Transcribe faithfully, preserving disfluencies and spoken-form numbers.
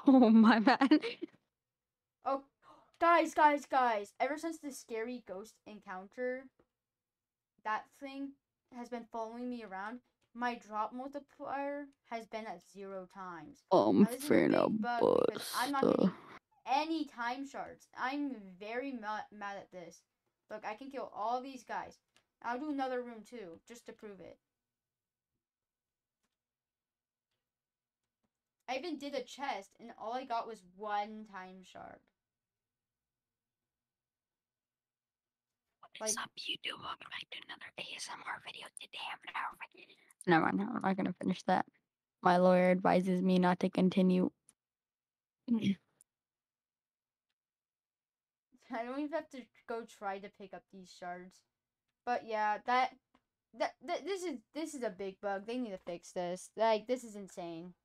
Oh, my bad. Oh, guys, guys, guys! Ever since the scary ghost encounter, that thing has been following me around. My drop multiplier has been at zero times. Um, Now this is a Inferno big bug because I'm not Buster. getting any time shards. I'm very mad, mad at this. Look, I can kill all these guys. I'll do another room too, just to prove it. I even did a chest, and all I got was one time shard. What is Like, up, YouTube? Welcome back to another A S M R video today. I'm gonna... Never mind, I'm not gonna finish that. My lawyer advises me not to continue. I don't even have to go try to pick up these shards. But yeah, that that, that this is this is a big bug. They need to fix this. Like, this is insane.